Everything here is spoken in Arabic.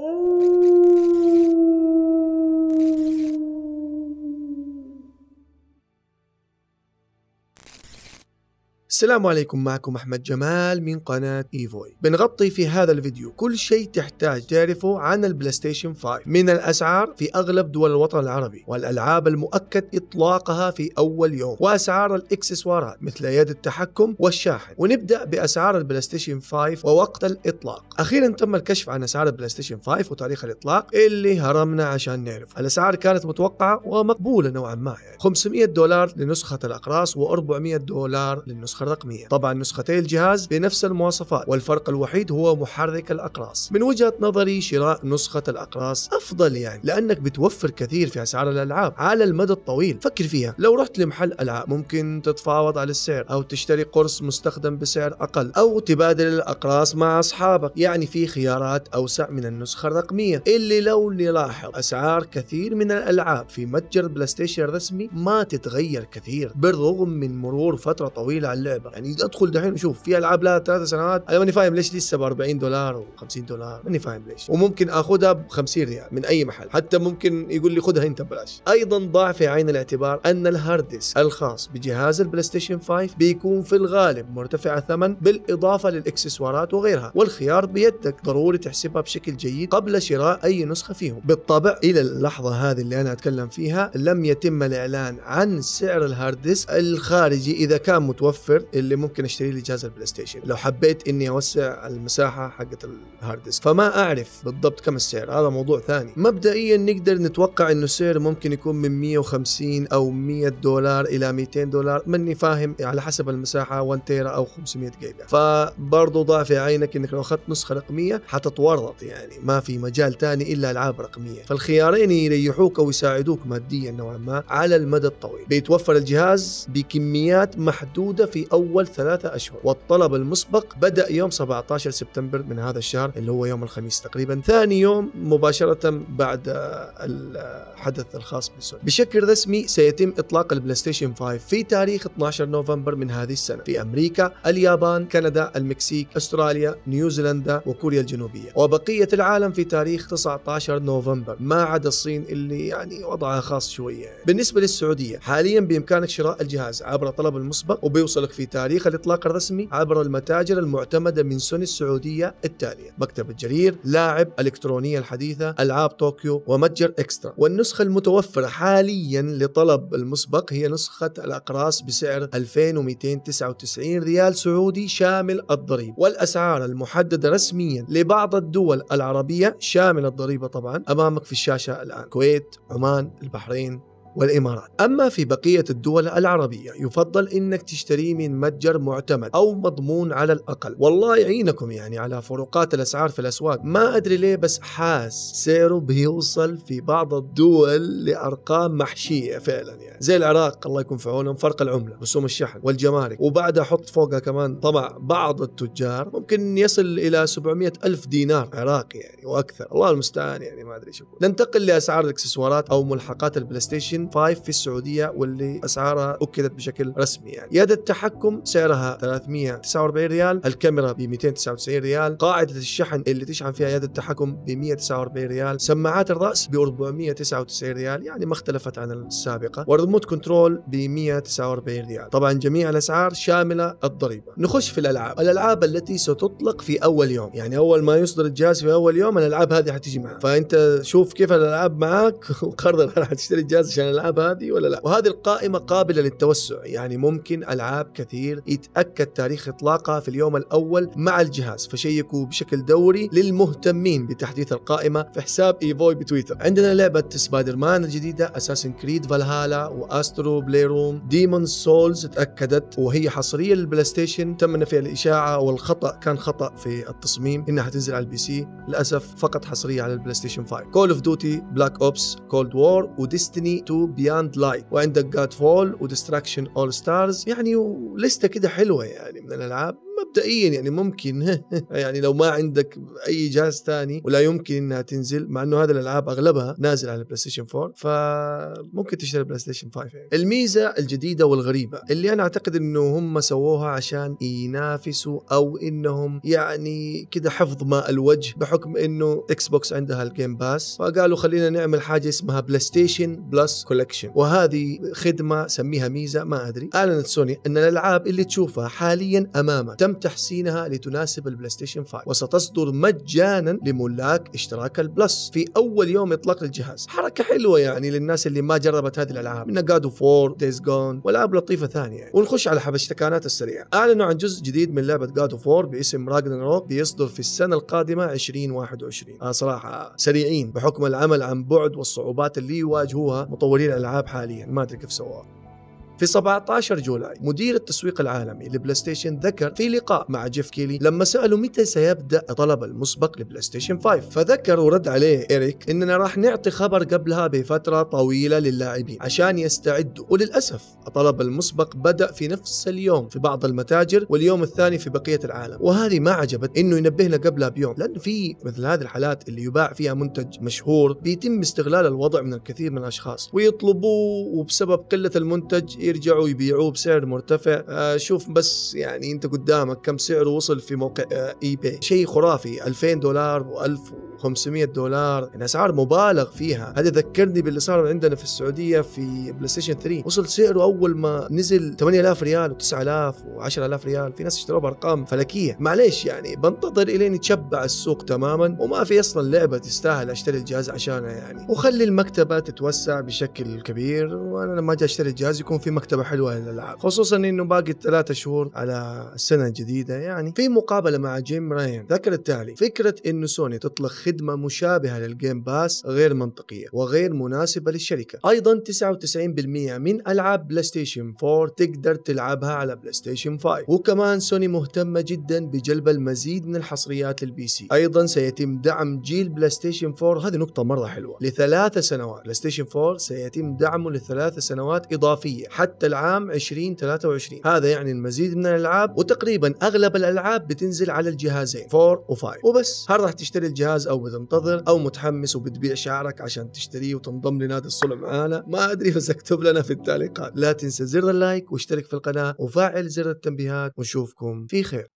السلام عليكم، معكم أحمد جمال من قناة إيفوي. بنغطي في هذا الفيديو كل شيء تحتاج تعرفه عن البلايستيشن 5 من الأسعار في أغلب دول الوطن العربي، والألعاب المؤكد إطلاقها في أول يوم، وأسعار الإكسسوارات مثل يد التحكم والشاحن. ونبدأ بأسعار البلايستيشن 5 ووقت الإطلاق. أخيرا تم الكشف عن أسعار البلايستيشن 5 وتاريخ الإطلاق اللي هرمنا عشان نعرف. الأسعار كانت متوقعة ومقبولة نوعا ما، يعني $500 لنسخة الأقراص و$400 للنسخة الرقمية. طبعا نسختي الجهاز بنفس المواصفات، والفرق الوحيد هو محرك الأقراص. من وجهة نظري شراء نسخة الأقراص أفضل، يعني لأنك بتوفر كثير في أسعار الألعاب على المدى الطويل. فكر فيها، لو رحت لمحل ألعاب ممكن تتفاوض على السعر، أو تشتري قرص مستخدم بسعر أقل، أو تبادل الأقراص مع أصحابك. يعني في خيارات أوسع من النسخة الرقمية، اللي لو نلاحظ أسعار كثير من الألعاب في متجر بلاي ستيشن الرسمي ما تتغير كثير بالرغم من مرور فترة طويلة على اللعبة. يعني ادخل دحين وشوف في العاب لها 3 سنوات، انا ماني فاهم ليش لسه ب $40 و$50، ماني فاهم ليش. وممكن اخذها ب $50 من اي محل، حتى ممكن يقول لي خذها انت ببلاش. ايضا ضع في عين الاعتبار ان الهارد ديسك الخاص بجهاز البلاي ستيشن 5 بيكون في الغالب مرتفع الثمن بالاضافه للاكسسوارات وغيرها، والخيار بيدك، ضروري تحسبها بشكل جيد قبل شراء اي نسخه فيهم. بالطبع الى اللحظه هذه اللي انا اتكلم فيها لم يتم الاعلان عن سعر الهارد ديسك الخارجي اذا كان متوفر، اللي ممكن اشتري لي جهاز البلاي ستيشن لو حبيت اني اوسع المساحه حقت الهارد ديسك. فما اعرف بالضبط كم السعر، هذا موضوع ثاني. مبدئيا نقدر نتوقع انه السعر ممكن يكون من 150 او $100 الى $200، ماني فاهم، على حسب المساحه، 1 تيرا او 500 جيجا. فبرضه ضع في عينك انك لو اخذت نسخه رقميه حتتورط، يعني ما في مجال ثاني الا العاب رقميه. فالخيارين يريحوك او يساعدوك ماديا نوعا ما على المدى الطويل. بيتوفر الجهاز بكميات محدوده في اول 3 أشهر، والطلب المسبق بدأ يوم 17 سبتمبر من هذا الشهر اللي هو يوم الخميس تقريبا، ثاني يوم مباشرة بعد الحدث الخاص بسوني. بشكل رسمي سيتم إطلاق البلاي ستيشن 5 في تاريخ 12 نوفمبر من هذه السنة في أمريكا، اليابان، كندا، المكسيك، أستراليا، نيوزيلندا وكوريا الجنوبية، وبقية العالم في تاريخ 19 نوفمبر، ما عدا الصين اللي يعني وضعها خاص شوية. بالنسبة للسعودية حاليا بإمكانك شراء الجهاز عبر طلب المسبق، وبيوصلك في تاريخ الإطلاق الرسمي عبر المتاجر المعتمدة من سوني السعودية التالية: مكتبة الجرير، لاعب، الإلكترونية الحديثة، ألعاب طوكيو، ومتجر إكسترا. والنسخة المتوفرة حاليا لطلب المسبق هي نسخة الأقراص بسعر $2299 سعودي شامل الضريبة. والأسعار المحددة رسميا لبعض الدول العربية شامل الضريبة طبعا أمامك في الشاشة الآن: الكويت، عمان، البحرين والإمارات. أما في بقية الدول العربية يفضل إنك تشتريه من متجر معتمد أو مضمون على الأقل. والله يعينكم يعني على فروقات الأسعار في الأسواق، ما أدري ليه بس حاس سعره بيوصل في بعض الدول لأرقام محشية فعلا، يعني زي العراق الله يكون في عونهم، فرق العملة، رسوم الشحن والجمارك، وبعدها حط فوقها كمان طبعا بعض التجار ممكن يصل إلى 700,000 دينار عراقي يعني وأكثر، الله المستعان. يعني ما أدري شو. ننتقل لأسعار الإكسسوارات أو ملحقات البلاي ستيشن 5 في السعودية، واللي أسعارها أكدت بشكل رسمي. يعني يد التحكم سعرها $349، الكاميرا ب $299، قاعدة الشحن اللي تشحن فيها يد التحكم ب $149، سماعات الرأس ب $499 يعني ما اختلفت عن السابقة، والريموت كنترول ب $149. طبعا جميع الأسعار شاملة الضريبة. نخش في الألعاب التي ستطلق في أول يوم، يعني أول ما يصدر الجهاز في أول يوم الألعاب هذه حتيجي معها. فأنت شوف كيف الألعاب معك وقرر هل حتشتري الجهاز عشان الألعاب هذه ولا لا. وهذه القائمة قابلة للتوسع، يعني ممكن ألعاب كثير يتأكد تاريخ إطلاقها في اليوم الأول مع الجهاز، فشيكوا بشكل دوري للمهتمين بتحديث القائمة في حساب إيفوي بتويتر. عندنا لعبة سبايدر مان الجديدة، أساسن كريد فالهالا، وأسترو بلاي روم، ديمون سولز تأكدت وهي حصرية للبلاي ستيشن، تم فيها الإشاعة والخطأ كان خطأ في التصميم، إنها حتنزل على البي سي، للأسف فقط حصرية على البلاي ستيشن 5. كول اوف دوتي بلاك اوبس كولد وور، وديستني 2 بياند لايت، وعندك جاد فول وديستراكشن اول ستارز، يعني لسته كده حلوه يعني من الالعاب مبدئيا يعني ممكن يعني لو ما عندك اي جهاز ثاني ولا يمكن انها تنزل، مع انه هذه الالعاب اغلبها نازل على البلاي ستيشن 4، فممكن تشتري بلاي ستيشن 5 يعني. الميزه الجديده والغريبه اللي انا اعتقد انه هم سووها عشان ينافسوا او انهم يعني كده حفظ ماء الوجه، بحكم انه اكس بوكس عندها الجيم باس، فقالوا خلينا نعمل حاجه اسمها بلاي ستيشن بلس كولكشن، وهذه خدمه سميها ميزه ما ادري. اعلنت سوني ان الالعاب اللي تشوفها حاليا امامك تم تحسينها لتناسب البلاي ستيشن 5، وستصدر مجانا لملاك اشتراك البلس في اول يوم اطلاق للجهاز. حركه حلوه يعني للناس اللي ما جربت هذه الالعاب، من جاد اوف وور، دايز جون والعاب لطيفه ثانيه يعني. ونخش على حبشتكنات السريعه. اعلنوا عن جزء جديد من لعبه جاد اوف وور باسم راجناروك بيصدر في السنه القادمه 2021. صراحه سريعين بحكم العمل عن بعد والصعوبات اللي يواجهوها مطورين الالعاب حاليا، ما ادري كيف سووها. في 17 جولاي مدير التسويق العالمي لبلاي ستيشن ذكر في لقاء مع جيف كيلي لما سأله متى سيبدأ الطلب المسبق لبلاي ستيشن 5، فذكر ورد عليه إريك إننا راح نعطي خبر قبلها بفترة طويلة للاعبين عشان يستعدوا، وللأسف الطلب المسبق بدأ في نفس اليوم في بعض المتاجر واليوم الثاني في بقية العالم. وهذه ما عجبت إنه ينبهنا قبلها بيوم، لأنه في مثل هذه الحالات اللي يباع فيها منتج مشهور بيتم استغلال الوضع من الكثير من الأشخاص ويطلبوه، وبسبب قلة المنتج يرجعوا يبيعوه بسعر مرتفع. شوف بس يعني انت قدامك كم سعره وصل في موقع اي باي، شيء خرافي، $2000 و$1500 يعني اسعار مبالغ فيها. هذا ذكرني باللي صار عندنا في السعوديه في بلاي ستيشن 3، وصل سعره اول ما نزل 8000 ريال و9000 و10000 ريال، في ناس اشتروه بارقام فلكيه. معليش يعني بنتظر الين يتشبع السوق تماما وما في اصلا لعبه تستاهل اشتري الجهاز عشانها يعني، وخلي المكتبه تتوسع بشكل كبير. وانا لما اجي اشتري الجهاز يكون في مكتبة حلوة للألعاب، خصوصا إنه باقي 3 شهور على السنة الجديدة يعني. في مقابلة مع جيم راين ذكر التالي: فكرة إنه سوني تطلق خدمة مشابهة للجيم باس غير منطقية وغير مناسبة للشركة. أيضا 99% من ألعاب بلاي ستيشن 4 تقدر تلعبها على بلاي ستيشن 5، وكمان سوني مهتمة جدا بجلب المزيد من الحصريات للبي سي. أيضا سيتم دعم جيل بلاي ستيشن 4، هذه نقطة مرة حلوة، ل3 سنوات. بلاي ستيشن 4 سيتم دعمه ل3 سنوات إضافية حتى العام 2023. هذا يعني المزيد من الألعاب، وتقريبا أغلب الألعاب بتنزل على الجهازين 4 و5. وبس، هل راح تشتري الجهاز أو بتنتظر أو متحمس وبتبيع شعرك عشان تشتريه وتنضم لنادي الصلع معانا؟ ما أدري، بس اكتب لنا في التعليقات. لا تنسى زر اللايك واشترك في القناة وفعل زر التنبيهات، ونشوفكم في خير.